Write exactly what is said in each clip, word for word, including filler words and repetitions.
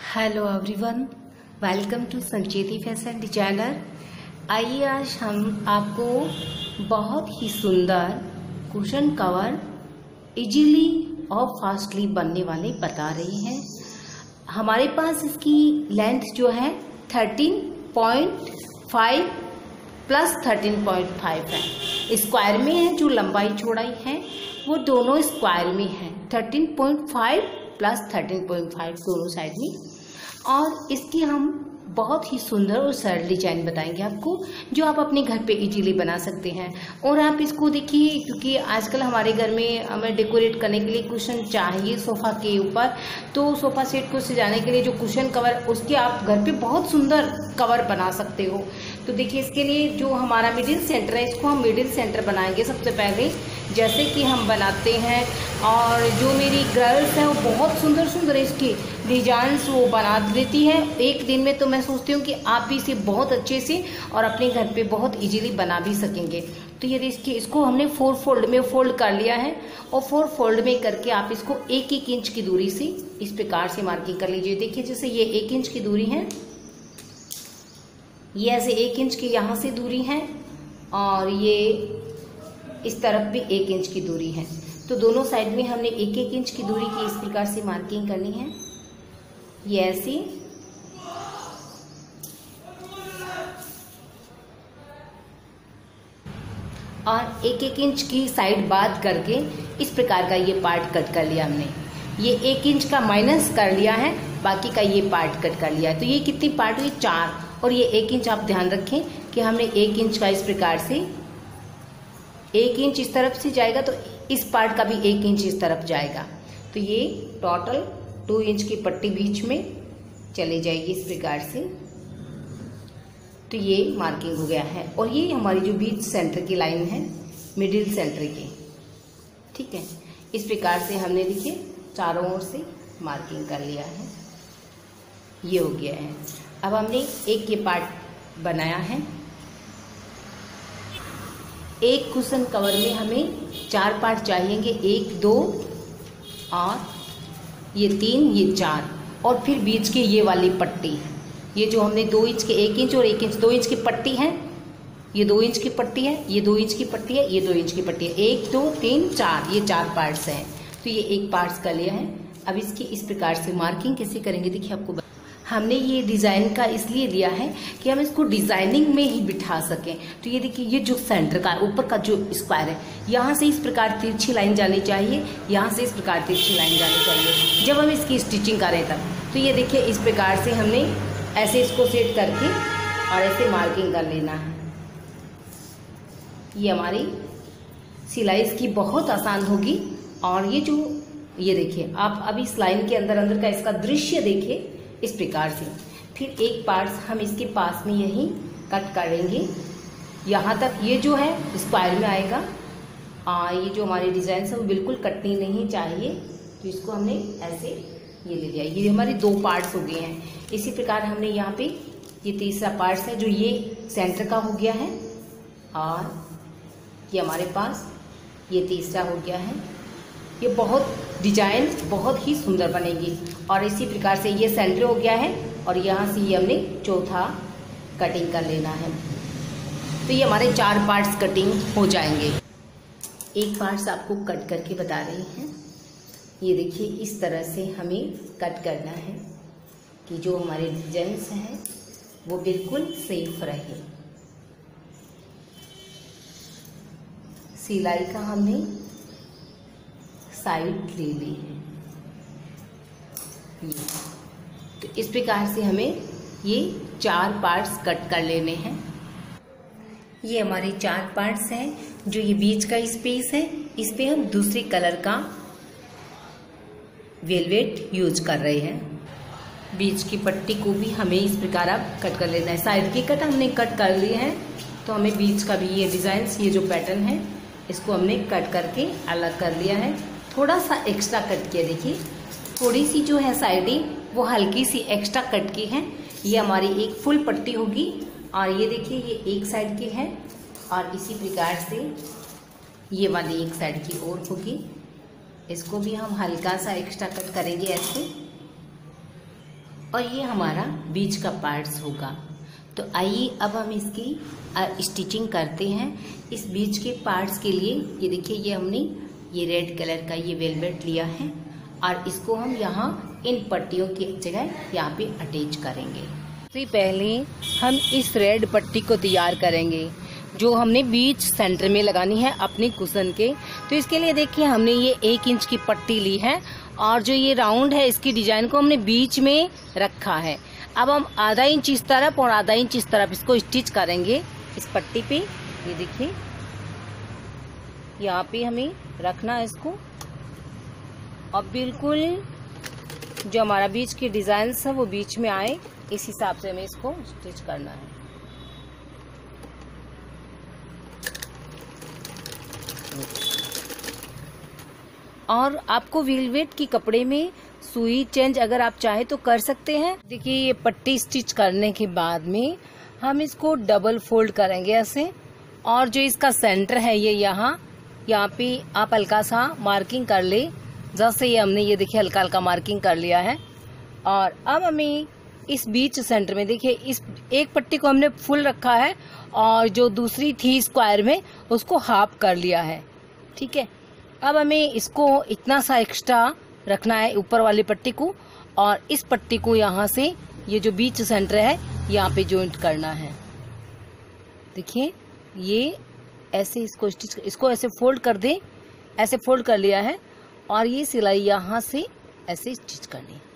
Hello everyone, welcome to Sancheti fashion designer. आइए आज हम आपको बहुत ही सुंदर कुशन कवर इजीली और फास्टली बनने वाले बता रहे हैं। हमारे पास इसकी लेंथ जो है thirteen point five plus thirteen point five है, स्क्वायर में है। जो लंबाई चौड़ाई है वो दोनों स्क्वायर में है, thirteen point five plus thirteen point five दोनों साइड में। और इसकी हम बहुत ही सुंदर और सरल डिजाइन बताएंगे आपको, जो आप अपने घर पे इजीली बना सकते हैं। और आप इसको देखिए, क्योंकि आजकल हमारे घर में हमें डेकोरेट करने के लिए कुशन चाहिए सोफ़ा के ऊपर, तो सोफ़ा सेट को सजाने के लिए जो कुशन कवर, उसके आप घर पे बहुत सुंदर कवर बना सकते हो। तो देखिए, इसके लिए जो हमारा मिडिल सेंटर है, इसको हम मिडिल सेंटर बनाएंगे सबसे पहले, जैसे कि हम बनाते हैं। और जो मेरी गर्ल्स हैं वो बहुत सुंदर सुंदर इसके डिजाइन्स वो बना देती है एक दिन में। तो मैं सोचती हूँ कि आप भी इसे बहुत अच्छे से और अपने घर पे बहुत इजीली बना भी सकेंगे। तो ये देखिए, इसको हमने फोर फोल्ड में फोल्ड कर लिया है, और फोर फोल्ड में करके आप इसको एक एक इंच की दूरी से इस प्रकार से मार्किंग कर लीजिए। देखिए, जैसे ये एक इंच की दूरी है, ये ऐसे एक इंच की यहाँ से दूरी है, और ये इस तरफ भी एक इंच की दूरी है। तो दोनों साइड में हमने एक एक इंच की दूरी की इस प्रकार से मार्किंग करनी है, ये ऐसी। और एक एक इंच की साइड बात करके इस प्रकार का ये पार्ट कट कर लिया हमने। ये एक इंच का माइनस कर लिया है, बाकी का ये पार्ट कट कर लिया है। तो ये कितनी पार्ट हुई? चार। और ये एक इंच आप ध्यान रखें कि हमने एक इंच का इस प्रकार से, एक इंच इस तरफ से जाएगा तो इस पार्ट का भी एक इंच इस तरफ जाएगा। तो ये टोटल टू इंच की पट्टी बीच में चली जाएगी इस प्रकार से। तो ये मार्किंग हो गया है। और ये हमारी जो बीच सेंटर की लाइन है, मिडिल सेंटर की, ठीक है। इस प्रकार से हमने देखिए चारों ओर से मार्किंग कर लिया है, ये हो गया है। अब हमने एक ये पार्ट बनाया है। एक कुशन कवर में हमें चार पार्ट चाहिएंगे, एक, दो और ये तीन, ये चार, और फिर बीच की ये वाली पट्टी, ये जो हमने दो इंच के, एक इंच और एक इंच, दो इंच की पट्टी है, ये दो इंच की पट्टी है, ये दो इंच की पट्टी है, ये दो इंच की पट्टी है, एक, दो, तीन, चार, ये चार पार्ट्स हैं। तो ये एक पार्ट्स कर लिया है। अब इसकी इस प्रकार से मार्किंग कैसे करेंगे, देखिए आपको हमने ये डिज़ाइन का इसलिए लिया है कि हम इसको डिज़ाइनिंग में ही बिठा सकें। तो ये देखिए, ये जो सेंटर का ऊपर का जो स्क्वायर है, यहाँ से इस प्रकार तिरछी लाइन जानी चाहिए, यहाँ से इस प्रकार तिरछी लाइन जानी चाहिए जब हम इसकी स्टिचिंग करें तब। तो ये देखिए, इस प्रकार से हमने ऐसे इसको सेट करके और ऐसे मार्किंग कर लेना है। ये हमारी सिलाई इसकी बहुत आसान होगी। और ये जो, ये देखिए आप अभी इस लाइन के अंदर अंदर का इसका दृश्य देखिए इस प्रकार से। फिर एक पार्ट हम इसके पास में यही कट करेंगे, यहाँ तक ये जो है स्क्वायर में आएगा। आ, ये जो हमारी डिजाइन है वो बिल्कुल कटनी नहीं चाहिए, तो इसको हमने ऐसे ये ले लिया। ये हमारे दो पार्ट्स हो गए हैं। इसी प्रकार हमने यहाँ पे ये तीसरा पार्ट्स है जो ये सेंटर का हो गया है, और ये हमारे पास ये तीसरा हो गया है। ये बहुत डिजाइन बहुत ही सुंदर बनेगी। और इसी प्रकार से ये सेंटर हो गया है, और यहाँ से ये हमने चौथा कटिंग कर लेना है। तो ये हमारे चार पार्ट्स कटिंग हो जाएंगे। एक पार्ट्स आपको कट करके बता रही हैं। ये देखिए, इस तरह से हमें कट करना है कि जो हमारे डिजाइन्स हैं वो बिल्कुल सेफ रहे। सिलाई का हमने साइड ले ली है, ये। तो इस प्रकार से हमें ये चार पार्ट्स कट कर लेने हैं। ये हमारे चार पार्ट्स हैं। जो ये बीच का स्पेस है, इस पे हम दूसरे कलर का वेलवेट यूज कर रहे हैं। बीच की पट्टी को भी हमें इस प्रकार अब कट कर लेना है। साइड की कट हमने कट कर लिए हैं, तो हमें बीच का भी ये डिजाइन, ये जो पैटर्न है, इसको हमने कट करके अलग कर लिया है। थोड़ा सा एक्स्ट्रा कट किया, देखिए थोड़ी सी जो है साइडिंग वो हल्की सी एक्स्ट्रा कट की है। ये हमारी एक फुल पट्टी होगी, और ये देखिए ये एक साइड की है, और इसी प्रकार से ये वाली एक साइड की और होगी। इसको भी हम हल्का सा एक्स्ट्रा कट करेंगे ऐसे। और ये हमारा बीच का पार्ट्स होगा। तो आइए अब हम इसकी स्टिचिंग करते हैं। इस बीच के पार्ट्स के लिए ये देखिए, ये हमने ये रेड कलर का ये वेलवेट लिया है और इसको हम यहाँ इन पट्टियों की जगह यहाँ पे अटैच करेंगे। सबसे पहले हम इस रेड पट्टी को तैयार करेंगे जो हमने बीच सेंटर में लगानी है अपने कुशन के। तो इसके लिए देखिए, हमने ये एक इंच की पट्टी ली है और जो ये राउंड है इसकी डिजाइन को हमने बीच में रखा है। अब हम आधा इंच इस तरफ और आधा इंच इस तरफ इसको स्टिच करेंगे इस पट्टी पे। ये देखिए, यहाँ पे हमें रखना है इसको और बिल्कुल जो हमारा बीच की डिजाइन है वो बीच में आए, इस हिसाब से हमें इसको स्टिच करना है। और आपको वेलवेट की कपड़े में सुई चेंज अगर आप चाहे तो कर सकते हैं। देखिए, ये पट्टी स्टिच करने के बाद में हम इसको डबल फोल्ड करेंगे ऐसे, और जो इसका सेंटर है ये यहाँ यहाँ पे आप हल्का सा मार्किंग कर ले। जैसे ये हमने ये देखिए हल्का हल्का मार्किंग कर लिया है। और अब हमें इस बीच सेंटर में देखिए, इस एक पट्टी को हमने फुल रखा है और जो दूसरी थी स्क्वायर में उसको हाफ कर लिया है। ठीक है, अब हमें इसको इतना सा एक्स्ट्रा रखना है ऊपर वाली पट्टी को, और इस पट्टी को यहाँ से ये जो बीच सेंटर है यहाँ पे जॉइंट करना है। देखिए, ये ऐसे इसको स्टिच, इसको ऐसे फोल्ड कर दे, ऐसे फोल्ड कर लिया है और ये सिलाई यहाँ से ऐसे स्टिच करनी है।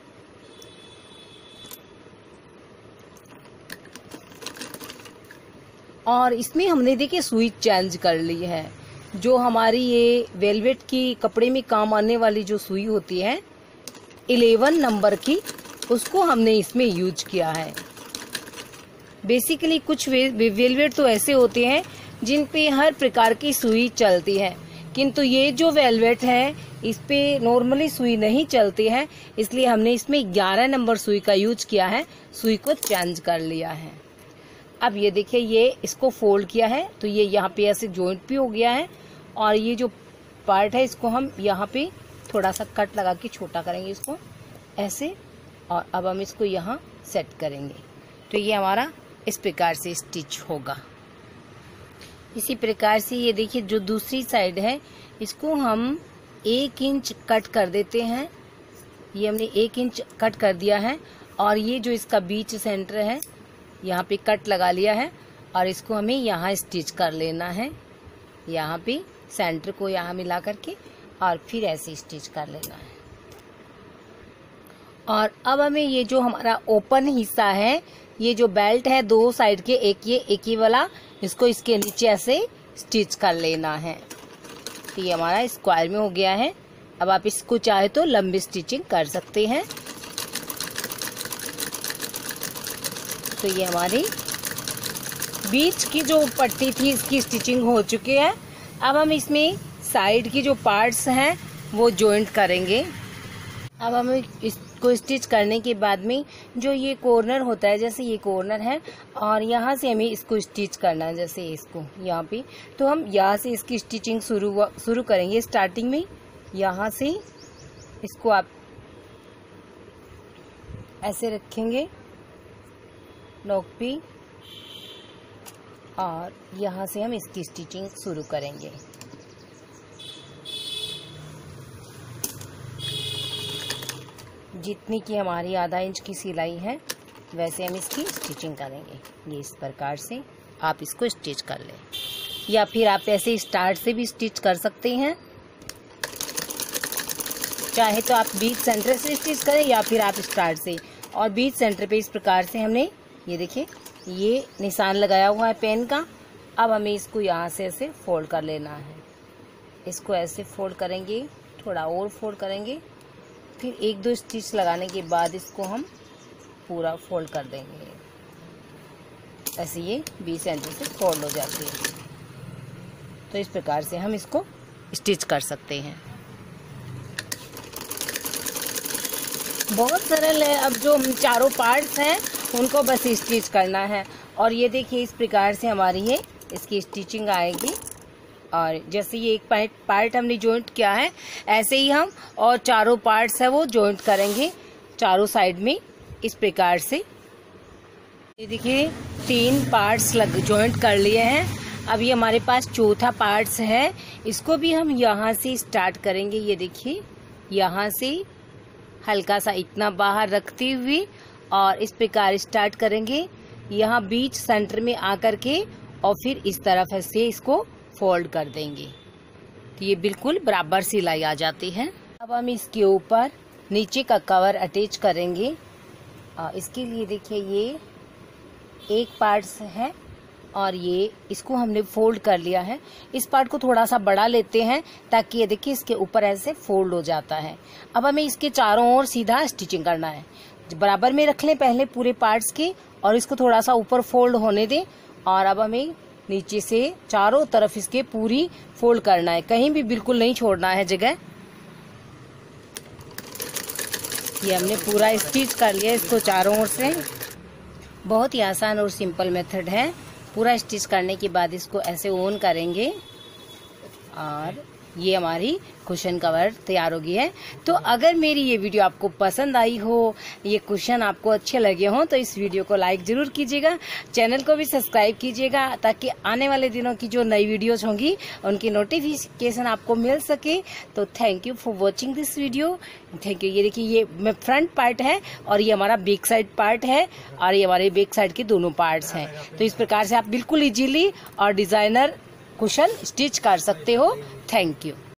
और इसमें हमने देखिए सुई चेंज कर ली है। जो हमारी ये वेलवेट की कपड़े में काम आने वाली जो सुई होती है इलेवन नंबर की, उसको हमने इसमें यूज किया है। बेसिकली कुछ वे, वेलवेट तो ऐसे होते हैं जिन पे हर प्रकार की सुई चलती है, किंतु ये जो वेलवेट है इस पे नॉर्मली सुई नहीं चलती है, इसलिए हमने इसमें ग्यारह नंबर सुई का यूज किया है। सुई को चेंज कर लिया है। अब ये देखिए, ये इसको फोल्ड किया है तो ये यहाँ पे ऐसे जॉइंट भी हो गया है, और ये जो पार्ट है इसको हम यहाँ पे थोड़ा सा कट लगा के छोटा करेंगे इसको ऐसे, और अब हम इसको यहाँ सेट करेंगे। तो ये हमारा इस प्रकार से स्टिच होगा। इसी प्रकार से ये देखिए, जो दूसरी साइड है इसको हम एक इंच कट कर देते हैं। ये हमने एक इंच कट कर दिया है और ये जो इसका बीच सेंटर है यहाँ पे कट लगा लिया है, और इसको हमें यहाँ स्टिच कर लेना है। यहाँ पे सेंटर को यहाँ मिला करके और फिर ऐसे स्टिच कर लेना है। और अब हमें ये जो हमारा ओपन हिस्सा है, ये जो बेल्ट है दो साइड के, एक ये एक ही वाला, इसको इसके नीचे ऐसे स्टिच कर लेना है। तो ये हमारा स्क्वायर में हो गया है। अब आप इसको चाहे तो लंबी स्टिचिंग कर सकते हैं। तो ये हमारी बीच की जो पट्टी थी इसकी स्टिचिंग हो चुकी है। अब हम इसमें साइड की जो पार्ट्स हैं वो जॉइंट करेंगे। अब हम इसको स्टिच करने के बाद में जो ये कॉर्नर होता है, जैसे ये कॉर्नर है और यहाँ से हमें इसको स्टिच करना है, जैसे इसको यहाँ पे, तो हम यहाँ से इसकी स्टिचिंग शुरू शुरू करेंगे। स्टार्टिंग में यहाँ से इसको आप ऐसे रखेंगे नोक पे, और यहाँ से हम इसकी स्टिचिंग शुरू करेंगे। जितनी की हमारी आधा इंच की सिलाई है वैसे हम इसकी स्टिचिंग करेंगे। ये इस प्रकार से आप इसको स्टिच कर लें, या फिर आप ऐसे स्टार्ट से भी स्टिच कर सकते हैं। चाहे तो आप बीच सेंटर से स्टिच करें या फिर आप स्टार्ट से। और बीच सेंटर पे इस प्रकार से हमने ये देखिए ये निशान लगाया हुआ है पेन का। अब हमें इसको यहाँ से ऐसे फोल्ड कर लेना है। इसको ऐसे फोल्ड करेंगे, थोड़ा और फोल्ड करेंगे, फिर एक दो स्टिच लगाने के बाद इसको हम पूरा फोल्ड कर देंगे। ऐसे ये बीच सेंटर से फोल्ड हो जाती है। तो इस प्रकार से हम इसको स्टिच कर सकते हैं। बहुत सरल है। अब जो चारों पार्ट्स हैं उनको बस स्टिच करना है। और ये देखिए इस प्रकार से हमारी ये इसकी स्टिचिंग आएगी। और जैसे ये एक पार्ट पार्ट हमने जॉइंट किया है, ऐसे ही हम और चारों पार्ट्स है वो जॉइंट करेंगे चारों साइड में। इस प्रकार से। ये देखिए तीन पार्ट्स लग जॉइंट कर लिए हैं। अब ये हमारे पास चौथा पार्ट्स है, इसको भी हम यहाँ से स्टार्ट करेंगे। ये देखिए यहाँ से हल्का सा इतना बाहर रखते हुए और इस प्रकार स्टार्ट करेंगे, यहाँ बीच सेंटर में आकर के और फिर इस तरफ से इसको फोल्ड कर देंगे तो ये बिल्कुल बराबर सिलाई आ जाती है। अब हम इसके ऊपर नीचे का कवर अटैच करेंगे। और इसके लिए देखिए ये एक पार्ट्स है और ये इसको हमने फोल्ड कर लिया है। इस पार्ट को थोड़ा सा बड़ा लेते हैं ताकि ये देखिए इसके ऊपर ऐसे फोल्ड हो जाता है। अब हमें इसके चारों ओर सीधा स्टिचिंग करना है। बराबर में रख लें पहले पूरे पार्ट्स के और इसको थोड़ा सा ऊपर फोल्ड होने दें। और अब हमें नीचे से चारों तरफ इसके पूरी फोल्ड करना है, कहीं भी बिल्कुल नहीं छोड़ना है जगह। ये हमने पूरा स्टिच कर लिया इसको चारों ओर से। बहुत ही आसान और सिंपल मेथड है। पूरा स्टिच करने के बाद इसको ऐसे ऑन करेंगे और ये हमारी कुशन कवर तैयार हो गई है। तो अगर मेरी ये वीडियो आपको पसंद आई हो, ये कुशन आपको अच्छे लगे हों तो इस वीडियो को लाइक जरूर कीजिएगा, चैनल को भी सब्सक्राइब कीजिएगा ताकि आने वाले दिनों की जो नई वीडियोज होंगी उनकी नोटिफिकेशन आपको मिल सके। तो thank you for watching this video. Thank you. ये देखिए ये फ्रंट पार्ट है और ये हमारा बैक साइड पार्ट है और ये हमारे बैक साइड के दोनों पार्ट्स हैं। तो इस प्रकार से आप बिल्कुल इजीली और डिजाइनर कुशन स्टिच कर सकते हो। Thank you.